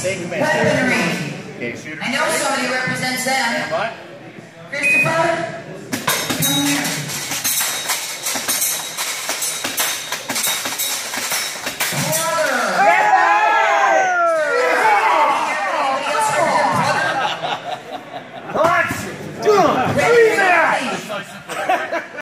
weapons, weaponry. Okay, shooter. I know somebody represents them. And what? Christopher